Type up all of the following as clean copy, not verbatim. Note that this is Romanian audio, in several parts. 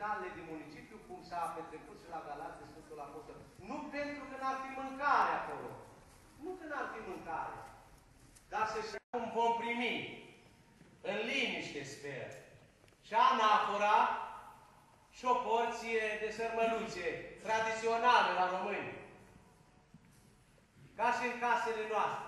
spitalele din municipiu, cum s-a petrecut și la Galați, Sfântul Apostol. Nu pentru că n-ar fi mâncare acolo. Nu că n-ar fi mâncare. Dar să știm cum vom primi. În liniște, sper. Și anafora și o porție de sărmăluțe tradiționale la români. Ca și în casele noastre.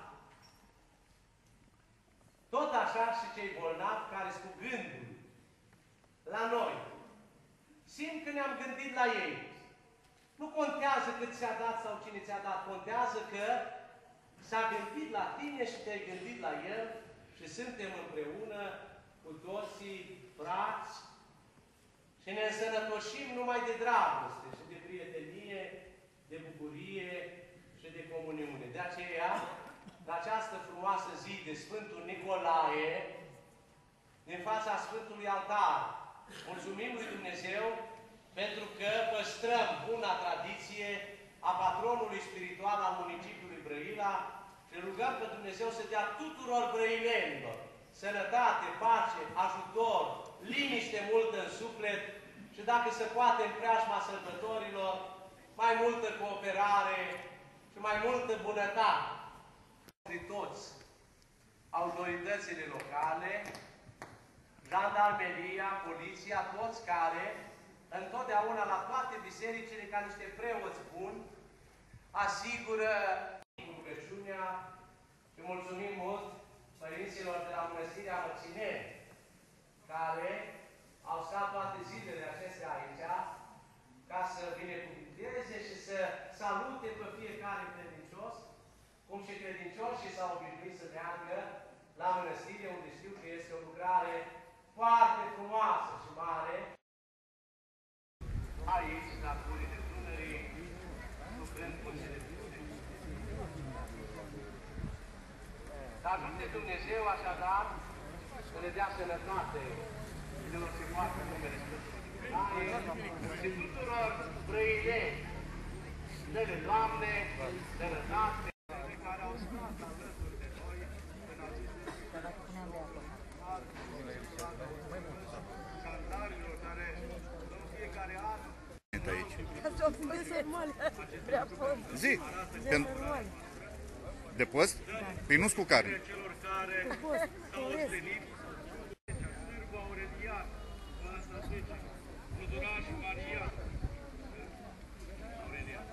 Tot așa și cei bolnavi care sunt cu gândul la noi. Simt că ne-am gândit la ei. Nu contează cât ți-a dat sau cine ți-a dat. Contează că s-a gândit la tine și te-ai gândit la el și suntem împreună cu toții frați și ne însănătoșim numai de dragoste și de prietenie, de bucurie și de comuniune. De aceea, la această frumoasă zi de Sfântul Nicolae, din fața Sfântului Altar, mulțumim lui Dumnezeu pentru că păstrăm buna tradiție a patronului spiritual al municipiului Brăila și rugăm pe Dumnezeu să dea tuturor brăilenilor sănătate, pace, ajutor, liniște multă în suflet și dacă se poate în preajma sărbătorilor, mai multă cooperare și mai multă bunătate. Toți autoritățile locale, jandarmeria, poliția, toți care întotdeauna la toate bisericile ca niște preoți buni asigură rugăciunea și mulțumim mult părinților de la Mănăstirea Măcineni care au stat toate zilele acestea aici ca să binecuvânteze și să salute pe fiecare credincios, cum și credincioșii s-au obișnuit să meargă la mănăstire, unde știu că este o lucrare foarte frumoasă și mare. Aici, la Curii de Dunării, lucrând cu cele bune. Să ajute Dumnezeu, așadar, să le dea sănătate celor ce poartă numele Sfântului și tuturor brăileni. Dă-le, Doamne, sănătate, care au stat alături de noi în aceste cantarilor care în fiecare an aici. Zi! De post? Păi nu-s cu carne. celor care s-au întâlnit Sârbu Aurelian, Anastasie, Ruduraș Maria Aurelian.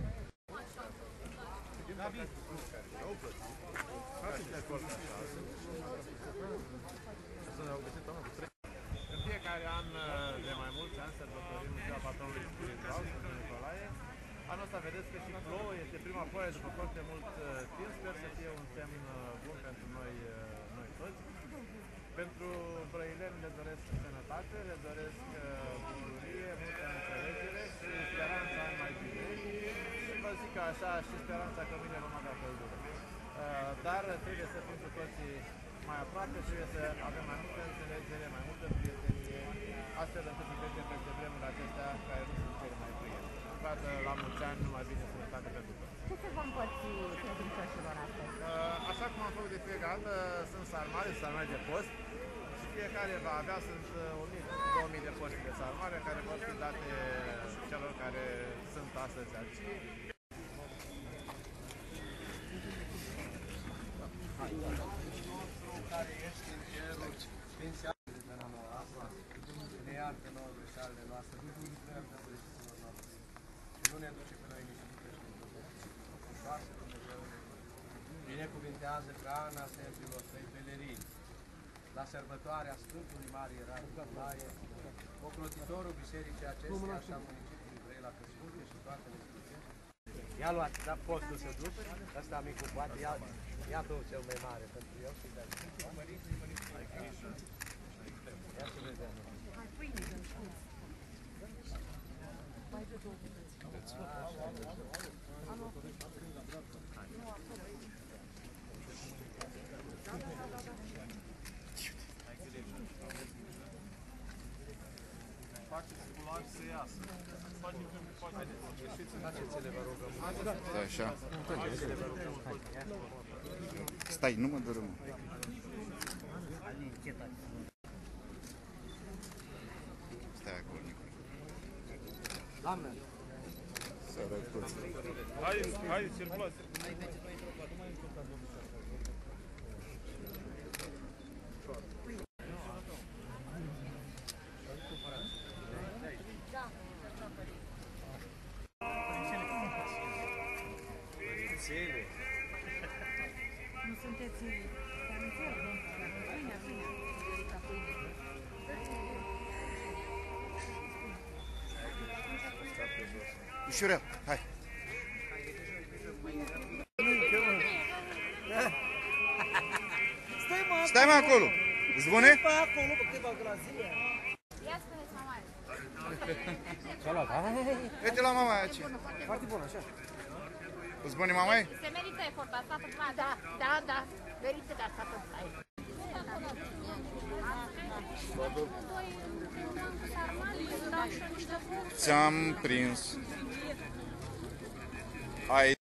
În fiecare an, de mai mulți ani, sărbătorim ziua patronului spiritual, Sfântul Nicolae. Anul ăsta vedeți că și plouă, este prima ploaie după foarte mult timp. Sper să fie un semn bun pentru noi toți. Pentru brăileni le doresc sănătate, le doresc bucurie, multă înțelegere și speranța în mai bine. Și vă zic că așa și speranța că mâine vom avea căldură. Dar trebuie să fim cu toții mai aproape, trebuie să avem mai multă înțelegere, mai multă prietenie, astfel încât să trecem peste vremurile acestea care nu sunt cele mai prietene. Toată la mulți ani, numai bine, sănătate pentru toți. Ce se va împărți credincioșilor astăzi? Așa cum am făcut de fiecare dată, sunt sarmale de post și fiecare va avea, sunt 1000-2000 de poste de sarmale care vor fi date celor care sunt astăzi aici. Care ești în cerul, sfințează de la noastră, ne iartă nouă greșalele noastre, nu lucrăm de greșelilor noastre, și nu ne duce pe noi nici în Lasă Dumnezeule, binecuvintează Ana Sfântilor Sfâi Pelerini, la sărbătoarea Sfântului Mare Ierar Nicolae, ocrotitorul bisericii acesteia și a municipiului Brăila Căscuvie și toate le Ia luați, da postul să duc, ăsta micul poate, ia tu cel mai mare pentru eu și de-aia. Ia să vedem. Faceți culoare să iasă. Faceți-le, vă rugăm. Stai așa. Stai, nu mă dărâmă. Stai acolo, Nicolae. Sărăcuț. Hai, circulați. Nu sunteți... Ușurel, hai. Stai mă acolo. Îți bune? Ia spuneți, mama. Uite la mama aici. Foarte bun, așa. Îți bune mama? Se merită efort, dar statul plan. Da. Merită, dar statul plan. Ți-am prins. Ai